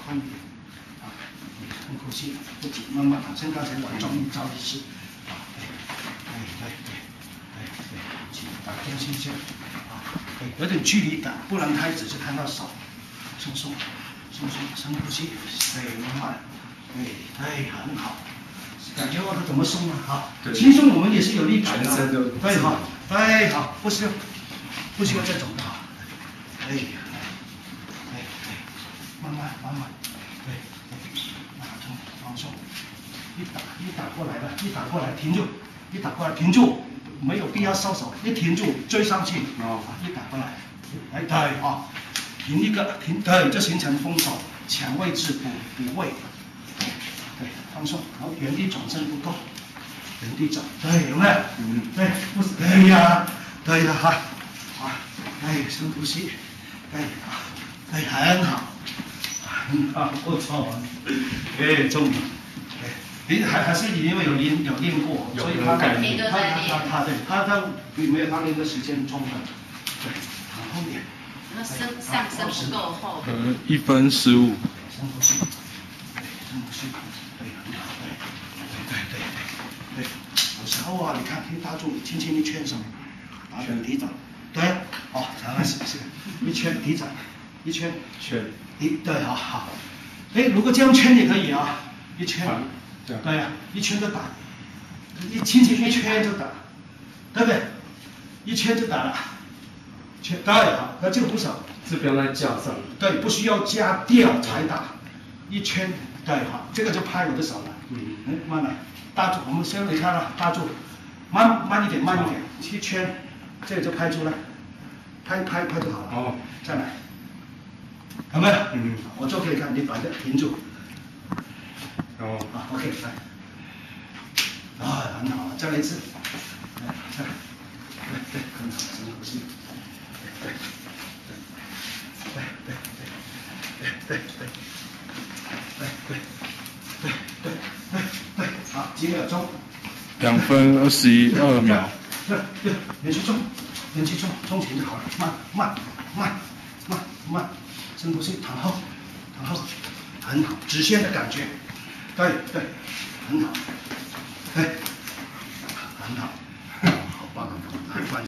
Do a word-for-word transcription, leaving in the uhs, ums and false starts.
宽一点，啊，深呼吸，不紧，慢慢，好像刚才往中一招一式，啊，对，对对对对对，紧，打中心线，啊，对，有点距离感，不然太直就看到手，松松，松松，深呼吸，对，慢慢，对，对，很好。 感觉我它怎么松啊？好，轻松我们也是有力感的。对，好，对，好，不需要，不需要再走的哈。哎，哎哎，慢慢慢慢，对对，拿中放松，一打一打过来了，一打过来停住，一打过来停住，没有必要收手，一停住追上去。哦，一打过来，哎对啊，停一个停，对，就形成封手，抢位置补补位。 对，放松，然后原地转身不动，原地转，对，有没有？嗯，对，不是，哎呀，对了哈，啊，哎，深呼吸，哎，啊，哎，很好，很好，不错，哎，中了，哎，你还还是因为有练有练过，所以他他他他他对他他比没有他练的时间充分，对，往后面， 那身上身不够厚。 呃，一分十五。 深呼吸，对，深呼吸。 对，很好，对，对对对对，有时候啊，你看，可以搭住，轻轻一圈什么，把人提走，对，哦，尝试是一圈提走，一圈圈， 一对，好好，哎，如果这样圈也可以啊，一圈， 对对呀，一圈就打，一轻轻一圈就打，对不对？一圈就打了，圈对，好，那就不少， 是不要再架上， 对，不需要加吊才打，一圈。 对，好，这个就拍我的手了。嗯，哎，慢来，搭住，我们先你看了，搭住，慢慢一点，慢一点，一圈，这个就拍出来，拍拍拍就好了。哦，再来，有没有？嗯，我就可以看，你把这停住。哦，好 ，OK， 来，啊，很好，再来一次，来，再来，对对，很好，深呼吸，对对对对对对对对。 对对对对对对，好，几秒钟。 两分二十一二秒。 对对，连续冲，连续冲，冲前就好了，慢慢慢慢慢，深呼吸，躺后，躺后，很好，直线的感觉，对对，很好，对，很好。